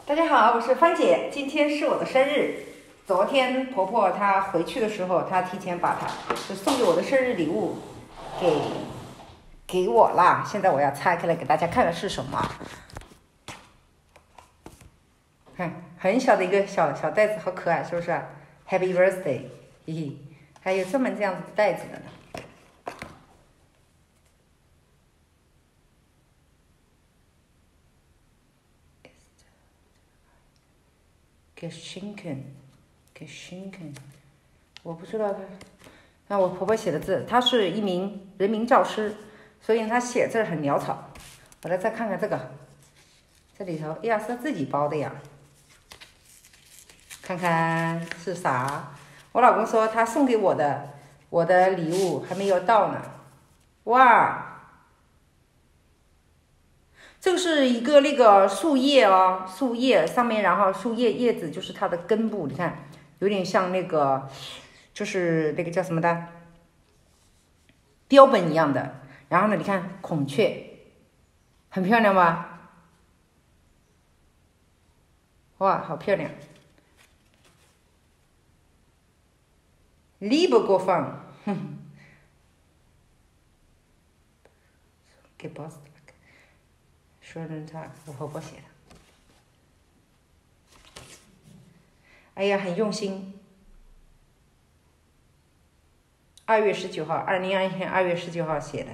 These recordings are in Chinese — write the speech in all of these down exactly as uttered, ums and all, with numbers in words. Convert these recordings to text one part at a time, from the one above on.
大家好，我是芳姐，今天是我的生日。昨天婆婆她回去的时候，她提前把她就送给我的生日礼物给给我啦。现在我要拆开来给大家看看是什么。看，很小的一个小小袋子，好可爱，是不是 ？Happy birthday， 嘿嘿，还有专门这样子的袋子的呢。Geschenken Geschenken， 我不知道他，那我婆婆写的字，她是一名人民教师，所以她写字很潦草。我来再看看这个，这里头，哎呀，是她自己包的呀。看看是啥？我老公说他送给我的，我的礼物还没有到呢。哇！这个是一个那个树叶哦，树叶上面，然后树叶叶子就是它的根部，你看有点像那个，就是那个叫什么的标本一样的。然后呢，你看孔雀，很漂亮吧？哇，好漂亮 ！Liebe Goffin， 哼，给包子。说人他我婆婆写的，哎呀，很用心。二月十九号，二零二一年二月十九号写的，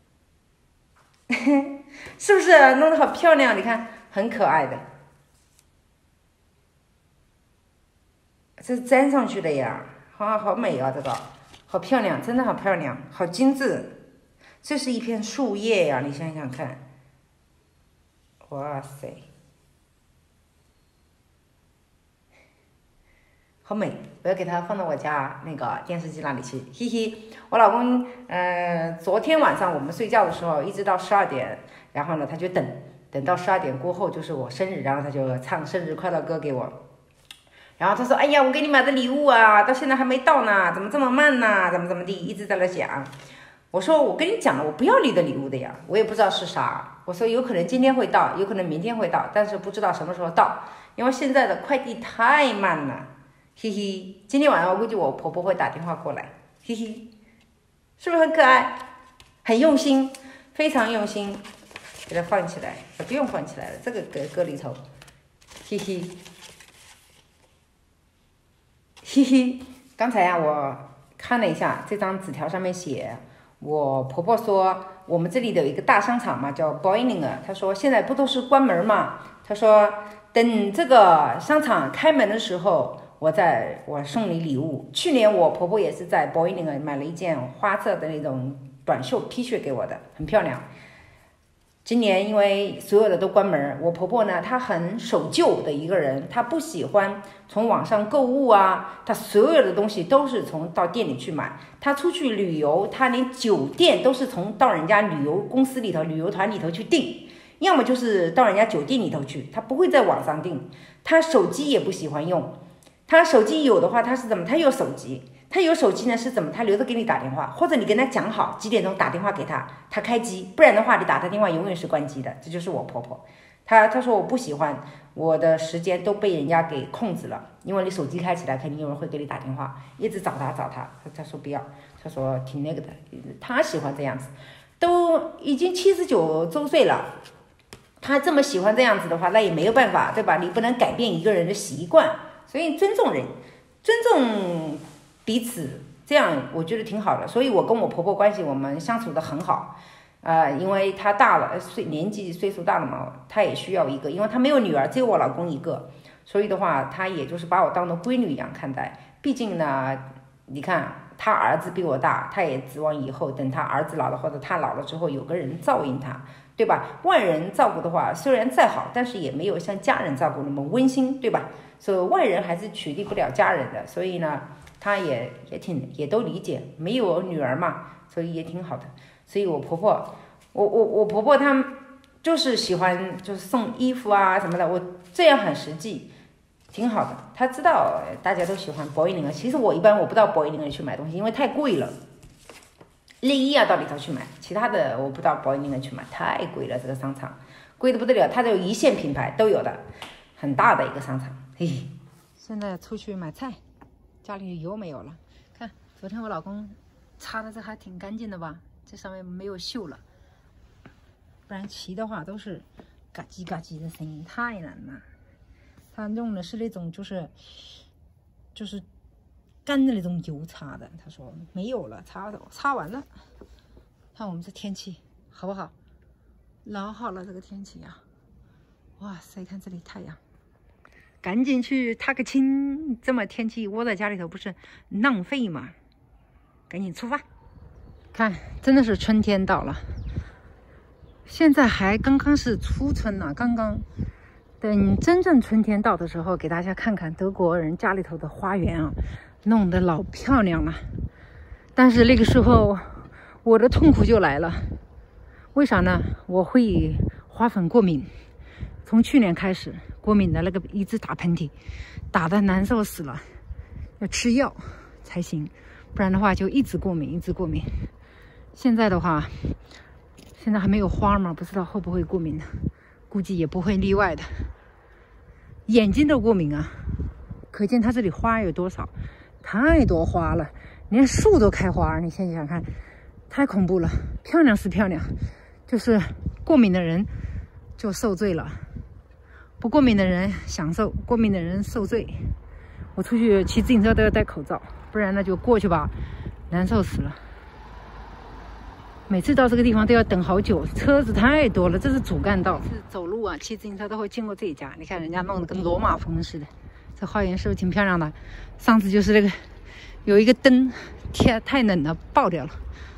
是不是弄得好漂亮？你看，很可爱的，这是粘上去的呀，好好美啊，这个好漂亮，真的好漂亮，好精致。这是一片树叶呀，你想想看。哇塞，好美！我要给它放到我家那个电视机那里去，嘿嘿。我老公，呃，昨天晚上我们睡觉的时候，一直到十二点，然后呢，他就等，等到十二点过后就是我生日，然后他就唱生日快乐歌给我。然后他说：“哎呀，我给你买的礼物啊，到现在还没到呢，怎么这么慢呢？怎么怎么地，一直在那讲。”我说我跟你讲了，我不要你的礼物的呀，我也不知道是啥。我说有可能今天会到，有可能明天会到，但是不知道什么时候到，因为现在的快递太慢了，嘿嘿。今天晚上我估计我婆婆会打电话过来，嘿嘿，是不是很可爱？很用心，非常用心，给它放起来，不用放起来了，这个搁搁里头，嘿嘿，嘿嘿。刚才呀、啊，我看了一下这张纸条，上面写。我婆婆说，我们这里的有一个大商场嘛，叫 Boininger。她说现在不都是关门嘛？她说等这个商场开门的时候，我再我送你礼物。去年我婆婆也是在 Boininger 买了一件花色的那种短袖 T 恤给我的，很漂亮。今年因为所有的都关门，我婆婆呢，她很守旧的一个人，她不喜欢从网上购物啊，她所有的东西都是从到店里去买。她出去旅游，她连酒店都是从到人家旅游公司里头、旅游团里头去订，要么就是到人家酒店里头去，她不会在网上订。她手机也不喜欢用，她手机有的话，她是怎么？她有手机。他有手机呢，是怎么？他留着给你打电话，或者你跟他讲好几点钟打电话给他，他开机，不然的话你打他电话永远是关机的。这就是我婆婆，她她说我不喜欢我的时间都被人家给控制了，因为你手机开起来肯定有人会给你打电话，一直找他找他，他说不要，他说挺那个的，他喜欢这样子，都已经七十九周岁了，他这么喜欢这样子的话，那也没有办法，对吧？你不能改变一个人的习惯，所以尊重人，尊重。彼此这样我觉得挺好的，所以我跟我婆婆关系我们相处的很好，呃，因为她大了，岁年纪岁数大了嘛，她也需要一个，因为她没有女儿，只有我老公一个，所以的话，她也就是把我当做闺女一样看待。毕竟呢，你看她儿子比我大，她也指望以后等她儿子老了或者她老了之后有个人照应她，对吧？外人照顾的话，虽然再好，但是也没有像家人照顾那么温馨，对吧？所以外人还是取缔不了家人的，所以呢。她也也挺也都理解，没有女儿嘛，所以也挺好的。所以我婆婆，我我我婆婆她就是喜欢就是送衣服啊什么的，我这样很实际，挺好的。她知道大家都喜欢Boininger，其实我一般我不到Boininger去买东西，因为太贵了。内衣啊到里头去买，其他的我不到Boininger去买，太贵了。这个商场贵的不得了，它都有一线品牌都有的。 很大的一个商场。嘿嘿，现在出去买菜，家里油没有了。看，昨天我老公擦的这还挺干净的吧？这上面没有锈了，不然骑的话都是嘎叽嘎叽的声音，太难了。他用的是那种就是就是干的那种油擦的，他说没有了，擦擦完了。看我们这天气好不好？老好了，这个天气呀！哇塞，看这里太阳，赶紧去踏个青。这么天气窝在家里头不是浪费吗？赶紧出发！看，真的是春天到了。现在还刚刚是初春呢、啊，刚刚。等真正春天到的时候，给大家看看德国人家里头的花园啊，弄得老漂亮了。但是那个时候，我的痛苦就来了。为啥呢？我会花粉过敏，从去年开始过敏的那个一直打喷嚏，打得难受死了，要吃药才行，不然的话就一直过敏，一直过敏。现在的话，现在还没有花嘛，不知道会不会过敏呢？估计也不会例外的。眼睛都过敏啊，可见它这里花有多少，太多花了，连树都开花，你想想看，太恐怖了。漂亮是漂亮，就是过敏的人就受罪了，不过敏的人享受，过敏的人受罪。我出去骑自行车都要戴口罩，不然那就过去吧，难受死了。每次到这个地方都要等好久，车子太多了，这是主干道。是走路啊，骑自行车都会经过这一家。你看人家弄得跟罗马风似的，这花园是不是挺漂亮的？上次就是那个有一个灯，天太冷了，爆掉了。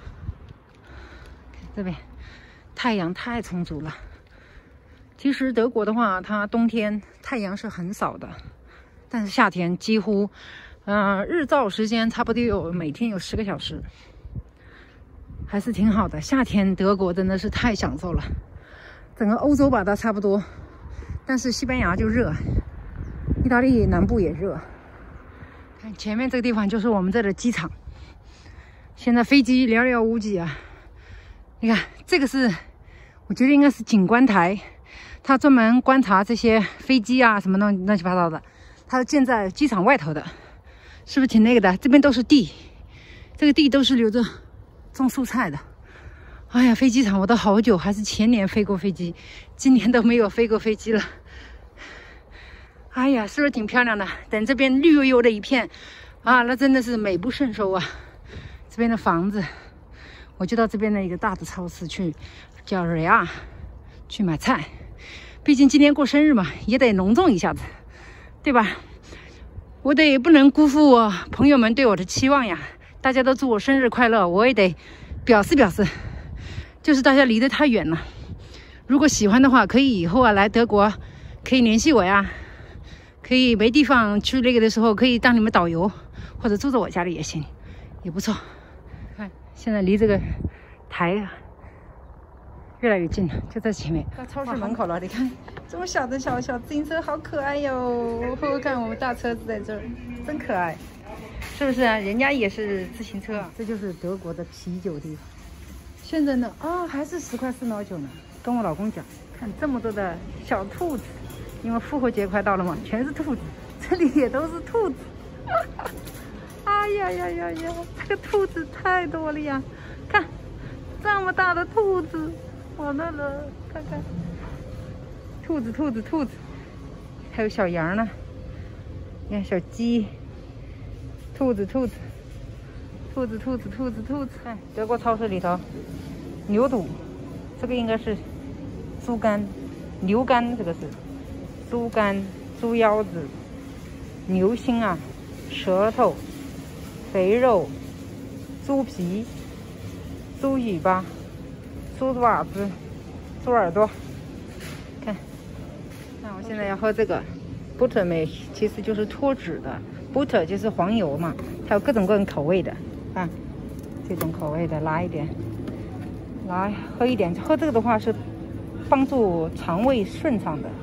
这边太阳太充足了。其实德国的话，它冬天太阳是很少的，但是夏天几乎，嗯、呃，日照时间差不多有每天有十个小时。还是挺好的，夏天德国真的是太享受了，整个欧洲吧都差不多，但是西班牙就热，意大利南部也热。看前面这个地方就是我们这的机场，现在飞机寥寥无几啊。你看这个是，我觉得应该是景观台，它专门观察这些飞机啊什么乱乱七八糟的，它是建在机场外头的，是不是挺那个的？这边都是地，这个地都是留着种蔬菜的。哎呀，飞机场我都好久，还是前年飞过飞机，今年都没有飞过飞机了。哎呀，是不是挺漂亮的？等这边绿油油的一片啊，那真的是美不胜收啊！这边的房子，我就到这边的一个大的超市去，叫瑞亚，去买菜。毕竟今天过生日嘛，也得隆重一下子，对吧？我得不能辜负我朋友们对我的期望呀！大家都祝我生日快乐，我也得表示表示。就是大家离得太远了，如果喜欢的话，可以以后啊来德国，可以联系我呀。可以没地方去那个的时候，可以当你们导游，或者住在我家里也行，也不错。看，现在离这个台啊越来越近了，就在前面，到超市门口了。你看，这么小的小小自行车，好可爱哟！看我们大车子在这儿，真可爱，是不是啊？人家也是自行车啊。这就是德国的啤酒地方。现在呢，啊、哦，还是十块四毛九呢。跟我老公讲，看这么多的小兔子。因为复活节快到了嘛，全是兔子，这里也都是兔子。哎呀呀呀呀，这个兔子太多了呀！看，这么大的兔子，我的了，看看，兔子兔子兔子，还有小羊呢，你看小鸡，兔子兔子，兔子兔子兔子兔子。看德国超市里头，牛肚，这个应该是猪肝、牛肝，这个是。猪肝、猪腰子、牛心啊、舌头、肥肉、猪皮、猪尾巴、猪爪子、猪耳朵。看，那我现在要喝这个 buttermilk， 其实就是脱脂的 ，butter 就是黄油嘛，它有各种各种口味的，看这种口味的，来一点，来喝一点。喝这个的话是帮助肠胃顺畅的。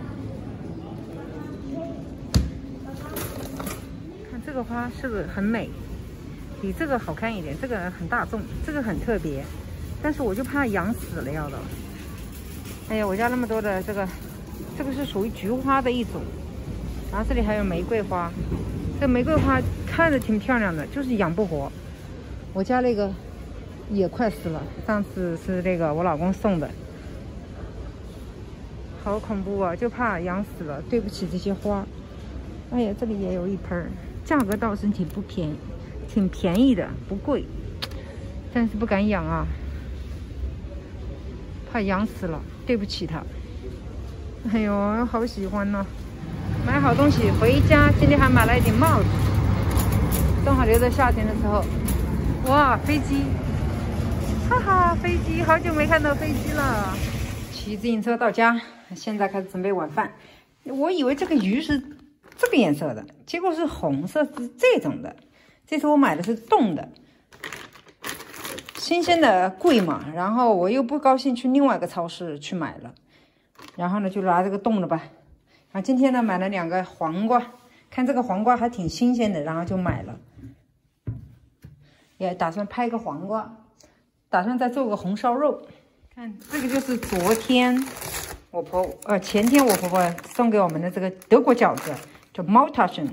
这个花是不是很美？比这个好看一点，这个很大众，这个很特别，但是我就怕养死了要的。哎呀，我家那么多的这个这个是属于菊花的一种，然后这里还有玫瑰花，这玫瑰花看着挺漂亮的，就是养不活。我家那个也快死了，上次是那个我老公送的，好恐怖啊，就怕养死了，对不起这些花。哎呀，这里也有一盆，价格倒是挺不便宜，挺便宜的，不贵，但是不敢养啊，怕养死了，对不起它。哎呦，好喜欢呢、啊！买好东西回家，今天还买了一顶帽子，正好留在夏天的时候。哇，飞机！哈哈，飞机，好久没看到飞机了。骑自行车到家，现在开始准备晚饭。我以为这个鱼是这个颜色的，结果是红色，是这种的。这次我买的是冻的，新鲜的贵嘛，然后我又不高兴去另外一个超市去买了，然后呢就拿这个冻的吧。然后今天呢买了两个黄瓜，看这个黄瓜还挺新鲜的，然后就买了。也打算拍个黄瓜，打算再做个红烧肉。看这个就是昨天我婆呃前天我婆婆送给我们的这个德国饺子，叫 Maltaschen。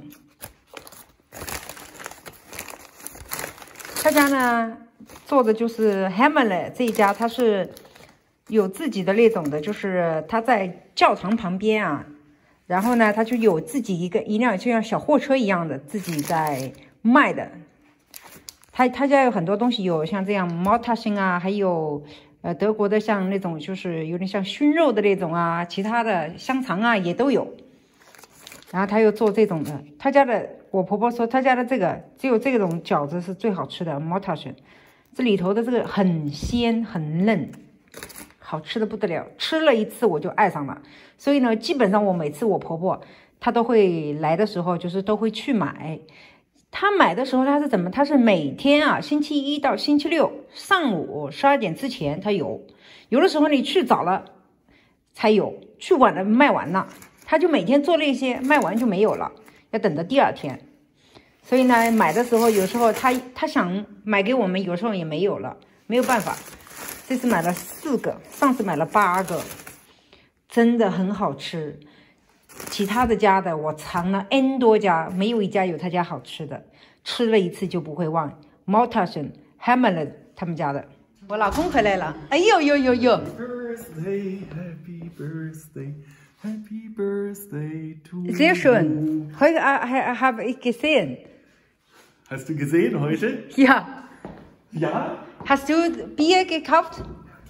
他家呢做的就是 Hammerle 这一家，他是有自己的那种的，就是他在教堂旁边啊，然后呢他就有自己一个一辆就像小货车一样的自己在卖的。他他家有很多东西，有像这样 Maltaschen 啊，还有呃德国的像那种就是有点像熏肉的那种啊，其他的香肠啊也都有。然后他又做这种的，他家的我婆婆说他家的这个只有这种饺子是最好吃的 Maltaschen， 这里头的这个很鲜很嫩，好吃的不得了，吃了一次我就爱上了。所以呢，基本上我每次我婆婆她都会来的时候，就是都会去买。他买的时候他是怎么？他是每天啊，星期一到星期六上午十二点之前他有，有的时候你去早了才有，去晚了卖完了，他就每天做那些，卖完就没有了，要等到第二天。所以呢，买的时候有时候他他想买给我们，有时候也没有了，没有办法。这次买了四个，上次买了八个，真的很好吃。其他的家的我尝了 N 多家，没有一家有他家好吃的，吃了一次就不会忘。Maltaschen Hammerle 他们家的。我老公回来了，哎呦呦呦呦 ！Birthday, Happy Birthday, Happy Birthday to you. Sehr schön. Heute habe ich gesehen. Hast du gesehen heute? Ja. Ja? Hast du Bier gekauft?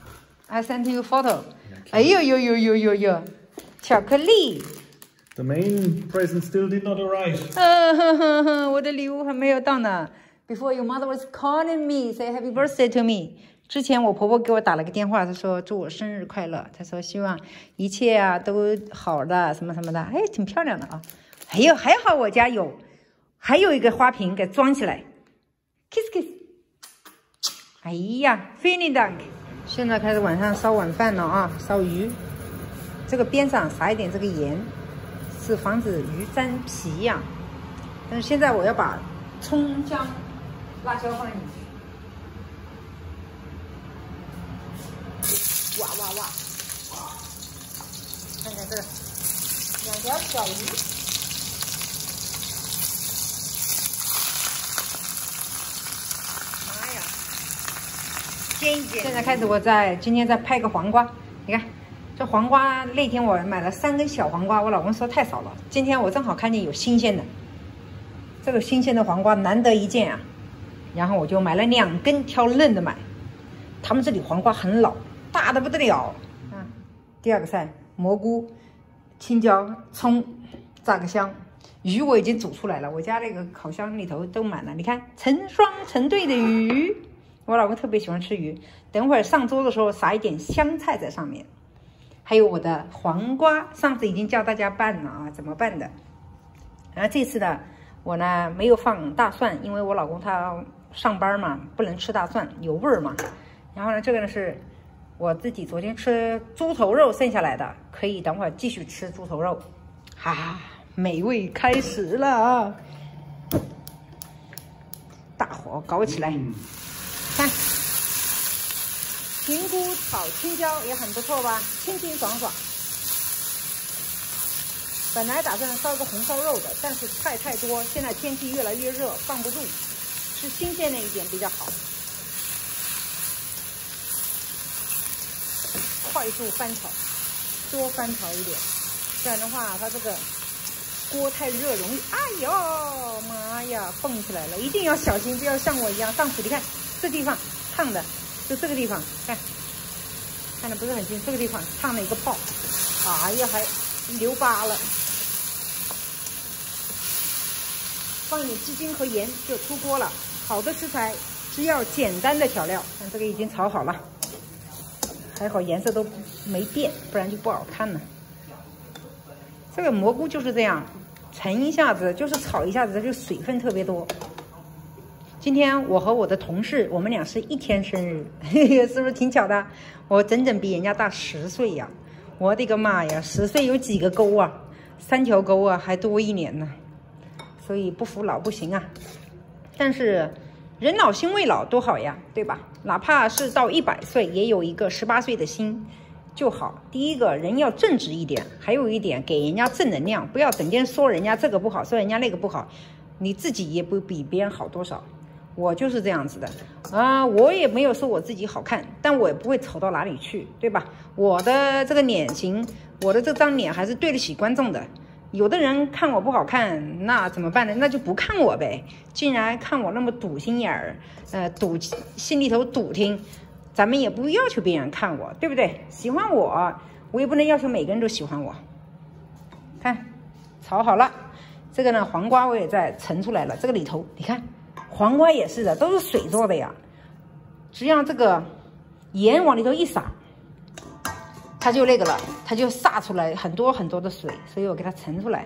I sent you a photo. 哎呦呦呦呦呦呦，巧克力。 The main present still did not arrive. 嗯哼哼哼，我的礼物还没有到呢。Before your mother was calling me, say happy birthday to me. 之前我婆婆给我打了个电话，她说祝我生日快乐，她说希望一切啊都好的，什么什么的，哎，挺漂亮的啊。还有还好我家有，还有一个花瓶给装起来 ，kiss kiss。哎呀 ，vielen Dank。现在开始晚上烧晚饭了啊，烧鱼。这个边上撒一点这个盐。是防止鱼沾皮呀、啊，但是现在我要把葱姜、辣椒放进去。哇哇哇！看看这个，两条小鱼，妈呀！煎一煎。现在开始，我在今天再拍个黄瓜，你看。这黄瓜那天我买了三根小黄瓜，我老公说太少了。今天我正好看见有新鲜的，这个新鲜的黄瓜难得一见啊，然后我就买了两根，挑嫩的买。他们这里黄瓜很老，大的不得了啊。第二个菜，蘑菇、青椒、葱，炸个香。鱼我已经煮出来了，我家那个烤箱里头都满了。你看，成双成对的鱼，我老公特别喜欢吃鱼。等会儿上桌的时候撒一点香菜在上面。还有我的黄瓜，上次已经教大家拌了啊，怎么拌的。然后这次呢，我呢没有放大蒜，因为我老公他上班嘛，不能吃大蒜，有味儿嘛。然后呢，这个呢是我自己昨天吃猪头肉剩下来的，可以等会儿继续吃猪头肉。哈哈，美味开始了啊！大火搞起来，看。平菇炒青椒也很不错吧，清清爽爽。 本来打算烧个红烧肉的，但是菜太多，现在天气越来越热，放不住，吃新鲜的一点比较好。快速翻炒，多翻炒一点，不然的话它这个锅太热容易，哎呦妈呀，蹦起来了！一定要小心，不要像我一样。上次你看这地方烫的，就这个地方，看看的不是很清，这个地方烫了一个泡，哎呀还留疤了。放一点鸡精和盐就出锅了。好的食材只要简单的调料，看这个已经炒好了，还好颜色都没变，不然就不好看了。这个蘑菇就是这样，盛一下子就是炒一下子，它就水分特别多。今天我和我的同事，我们俩是一天生日，嘿嘿，是不是挺巧的？我整整比人家大十岁呀！我的个妈呀，十岁有几个沟啊？三条沟啊，还多一年呢。所以不服老不行啊。但是人老心未老多好呀，对吧？哪怕是到一百岁，也有一个十八岁的心就好。第一个人要正直一点，还有一点给人家正能量，不要整天说人家这个不好，说人家那个不好，你自己也不比别人好多少。我就是这样子的啊，我也没有说我自己好看，但我也不会丑到哪里去，对吧？我的这个脸型，我的这张脸还是对得起观众的。有的人看我不好看，那怎么办呢？那就不看我呗。既然看我那么堵心眼儿，呃，堵心里头堵听，咱们也不要求别人看我，对不对？喜欢我，我也不能要求每个人都喜欢我。看，炒好了，这个呢，黄瓜我也在盛出来了。这个里头，你看，黄瓜也是的，都是水做的呀。只要这个盐往里头一撒，它就那个了，它就洒出来很多很多的水，所以我给它盛出来。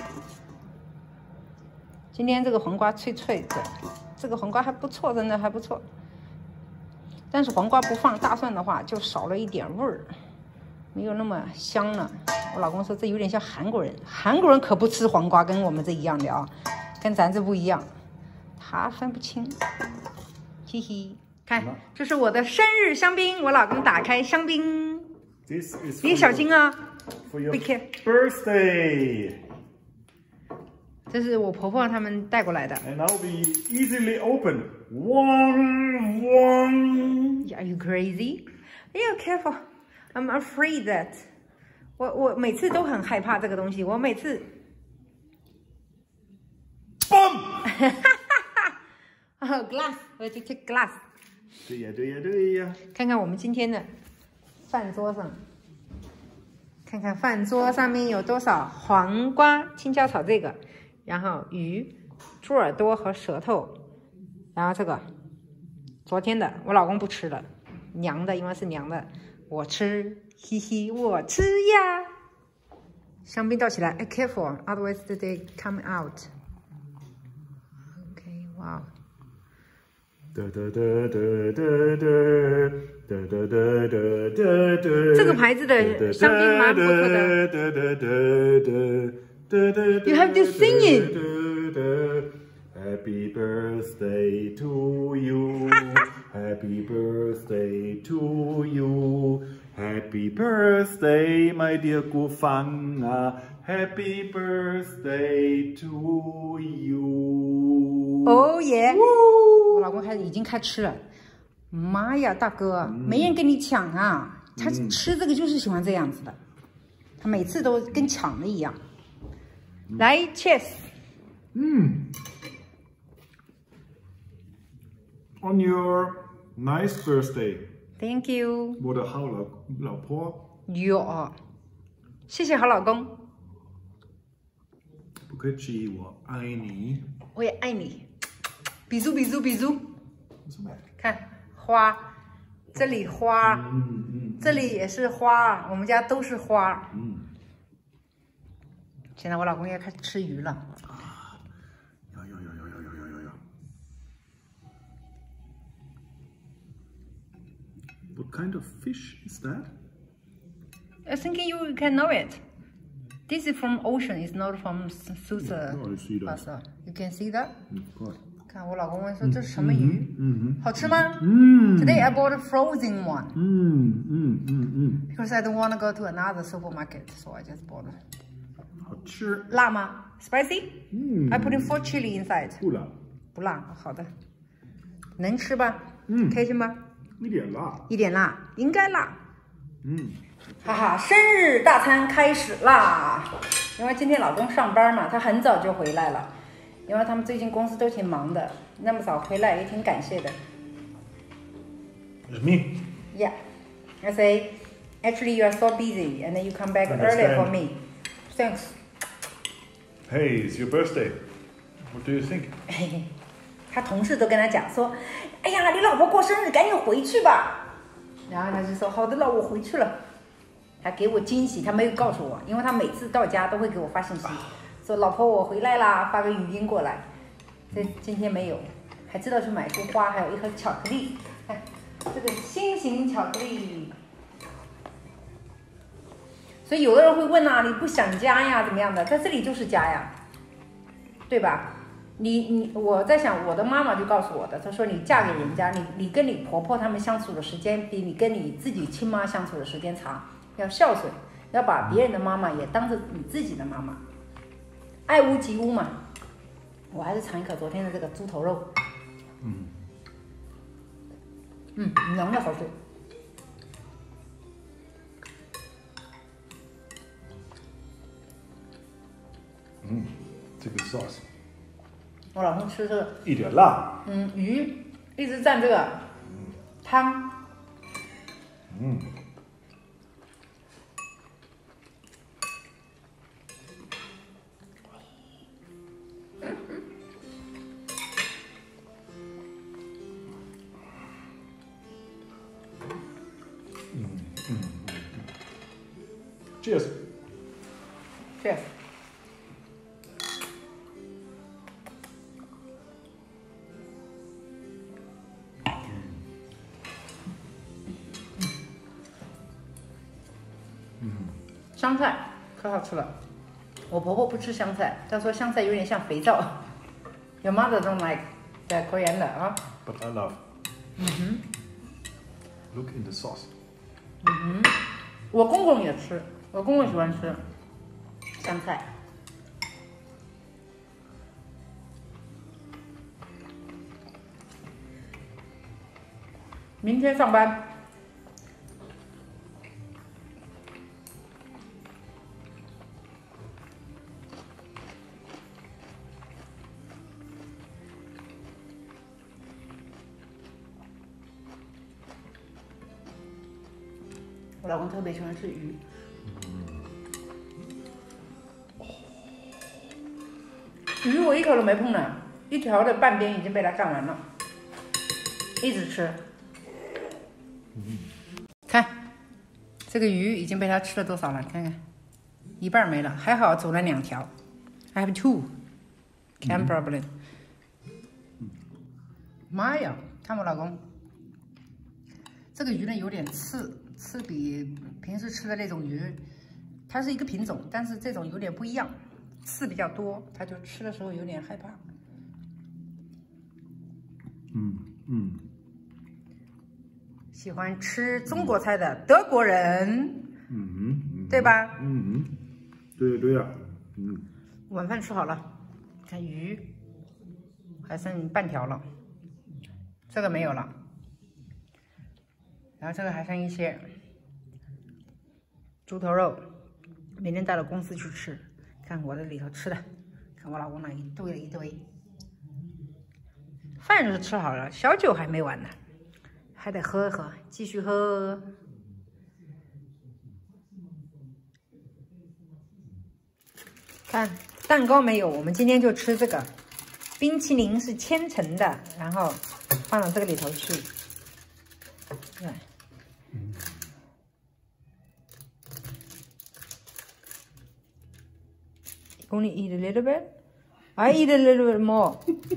今天这个黄瓜脆脆的，这个黄瓜还不错，真的还不错。但是黄瓜不放大蒜的话，就少了一点味儿，没有那么香了。我老公说这有点像韩国人，韩国人可不吃黄瓜，跟我们这一样的啊，跟咱这不一样，他分不清。嘿嘿，看，这是我的生日香槟，我老公打开香槟。 This is 你小心啊 for your Be careful. birthday. 这是我婆婆他们带过来的。 And now we easily open. One, one. Are you crazy? Yeah, careful. I'm afraid that. 我我每次都很害怕这个东西，我每次。 Boom! Oh, glass. 我就去 glass。 对呀，对呀，对呀。 看看我们今天的饭桌上，看看饭桌上面有多少黄瓜，青椒炒这个，然后鱼、猪耳朵和舌头，然后这个昨天的我老公不吃了，凉的，因为是凉的，我吃，嘿嘿，我吃呀。香槟倒起来，哎 ，careful, otherwise they come out. Okay, wow. 哒哒哒哒哒哒。 这个牌子的香槟蛮不错的。You have to sing it. Happy birthday to you. Happy birthday to you. Happy birthday, my dear 郭芳啊。Happy birthday to you. Oh yeah. 我老公开始已经开吃了。妈呀，大哥，嗯、没人跟你抢啊！他吃这个就是喜欢这样子的，嗯、他每次都跟抢的一样。嗯、来 ，cheers。 嗯。On your nice birthday. Thank you。 我的好老老婆。 哟，谢谢好老公。 不客气，我爱你。 我也爱你。比猪比猪比猪。 什么？ 看。花，这里花， 嗯嗯、 这里也是花，我们家都是花。 嗯。 现在我老公要开始吃鱼了。 啊！有有有有有有有有有。What kind of fish is that? I think you can know it. This is from ocean. It's not from Susa. Oh, I see that. You can see that? Of course. 看我老公问说这是什么鱼？ 嗯嗯， 好吃吗？ 嗯。 Today I bought a frozen one. 嗯嗯嗯嗯。 Because I don't want to go to another supermarket, so I just bought it. 好吃。 辣吗 ？Spicy？ 嗯 I put in four chili inside。 不辣， 不辣，好的。能吃吧？ 嗯， 开心吧？ 一点辣。 一点辣，应该辣。 嗯， 哈哈，生日大餐开始啦！因为今天老公上班嘛，他很早就回来了，因为他们最近公司都挺忙的，那么早回来也挺感谢的。 It's me. Yeah, I say, actually you are so busy, and then you come back Understand. early for me. Thanks. Hey, it's your birthday. What do you think? 嘿嘿，他同事都跟他讲说，哎呀，你老婆过生日，赶紧回去吧。然后他就说，好的了，我回去了。他给我惊喜，他没有告诉我，因为他每次到家都会给我发信息，说老婆我回来啦，发个语音过来。这今天没有，还知道去买束花，还有一盒巧克力。看这个心形巧克力。所以有的人会问啊，你不想家呀，怎么样的？在这里就是家呀，对吧？你你我在想，我的妈妈就告诉我的，她说你嫁给人家，你你跟你婆婆他们相处的时间比你跟你自己亲妈相处的时间长，要孝顺，要把别人的妈妈也当着你自己的妈妈，爱屋及乌嘛。我还是尝一口昨天的这个猪头肉， 嗯嗯，浓的好吃。 嗯，这个 sauce 我老公吃这个， 一点辣。 嗯，鱼一直蘸这个汤， 嗯。嗯嗯嗯 Cheers. Cheers。香菜可好吃了，我婆婆不吃香菜，她说香菜有点像肥皂。Your mother don't like the coriander 啊？ But I love. 嗯哼， Look in the sauce. 嗯哼，我公公也吃，我公公喜欢吃香菜。明天上班。我老公特别喜欢吃鱼。鱼我一口都没碰呢，一条的半边已经被他干完了，一直吃。看，这个鱼已经被他吃了多少了？看看，一半没了，还好走了两条。I have two. Can problem. 妈呀，看我老公，这个鱼呢有点刺。刺比平时吃的那种鱼，它是一个品种，但是这种有点不一样，刺比较多，它就吃的时候有点害怕。 嗯嗯， 喜欢吃中国菜的德国人， 嗯嗯， 对吧？ 嗯嗯，对对呀，嗯。 晚饭吃好了，看鱼还剩半条了，这个没有了。然后这个还剩一些猪头肉，明天带到公司去吃。看我这里头吃的，看我老公那一堆了一堆。饭是吃好了，小酒还没完呢，还得喝一喝，继续喝。看蛋糕没有，我们今天就吃这个。冰淇淋是千层的，然后放到这个里头去。对。Only eat a little bit. I eat a little bit more.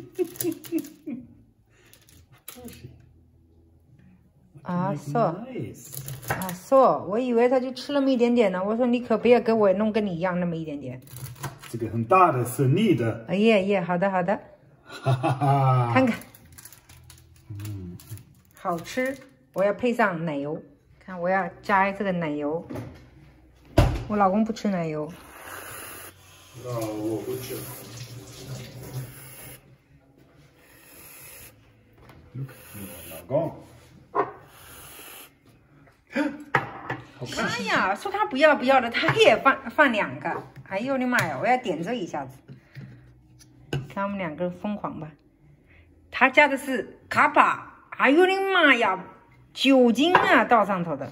啊，so 啊，so 我以为他就吃那么一点点呢。我说你可不要给我弄跟你一样那么一点点。 这个很大的是你的。 哎呀呀，好的好的。 哈哈哈。 看看，嗯，好吃。我要配上奶油，看我要加这个奶油。我老公不吃奶油。 那我不吃。Look， 老公。好看。 哎呀，说他不要不要的，他也放放两个。哎呦我的妈呀！我要点缀一下子，看我们两个疯狂吧。他加的是卡巴，哎呦我的妈呀，酒精啊倒上头的。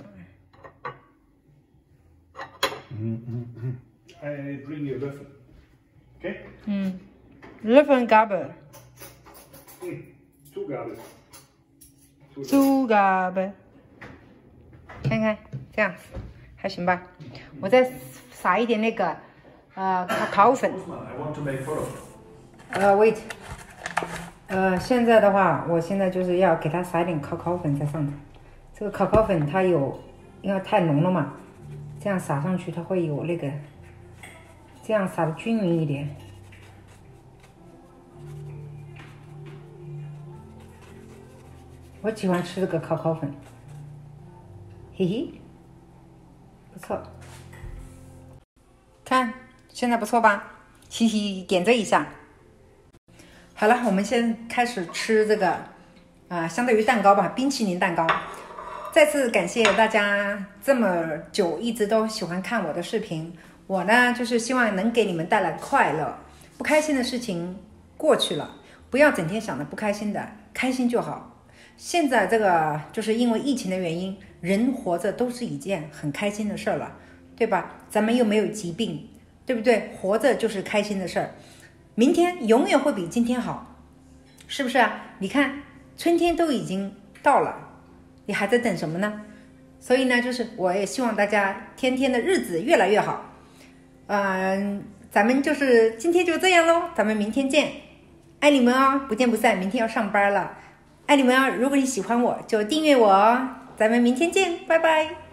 嗯嗯嗯。I bring you löffel. Okay? 嗯 ，Löffel Gabel。 嗯 ，Zugabe。 Zugabe。看看这样还行吧？我再撒一点那个呃卡卡粉。 I want to make photo. 呃 ，wait。呃，现在的话，我现在就是要给它撒一点可可粉在上头。这个可可粉它有，因为太浓了嘛，这样撒上去它会有那个，这样撒的均匀一点。我喜欢吃这个可可粉，嘿嘿，不错。看，现在不错吧？嘻嘻，点缀一下。好了，我们先开始吃这个啊、呃，相当于蛋糕吧，冰淇淋蛋糕。再次感谢大家这么久一直都喜欢看我的视频。我呢，就是希望能给你们带来快乐。不开心的事情过去了，不要整天想着不开心的，开心就好。现在这个就是因为疫情的原因，人活着都是一件很开心的事儿了，对吧？咱们又没有疾病，对不对？活着就是开心的事儿。明天永远会比今天好，是不是啊？你看，春天都已经到了，你还在等什么呢？所以呢，就是我也希望大家天天的日子越来越好。嗯，咱们就是今天就这样咯，咱们明天见，爱你们哦，不见不散。明天要上班了，爱你们哦。如果你喜欢我，就订阅我哦。咱们明天见，拜拜。